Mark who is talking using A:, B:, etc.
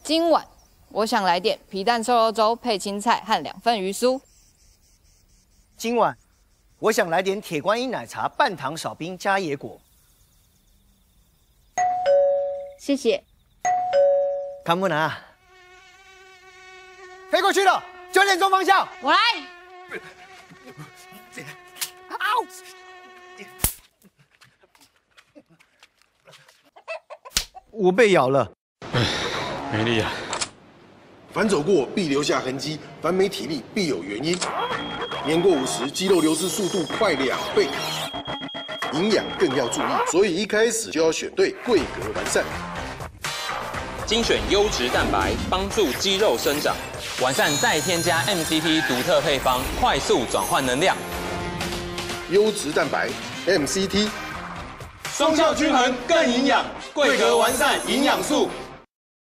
A: 今晚我想来点皮蛋瘦肉粥配青菜和2份鱼酥。
B: 今晚我想来点铁观音奶茶，半糖少冰加野果。
A: 谢谢。
B: 康木南，飞过去了，9点钟方向。
A: 我来。
B: 我被咬了。
C: 没力啊！
D: 凡走过必留下痕迹，凡没体力必有原因。年过50，肌肉流失速度快2倍，营养更要注意，所以一开始就要选对桂格完善。
E: 精选优质蛋白，帮助肌肉生长。完善再添加 MCT 独特配方，快速转换能量。
D: 优质蛋白 MCT，
E: 双效均衡更营养，桂格完善营养素。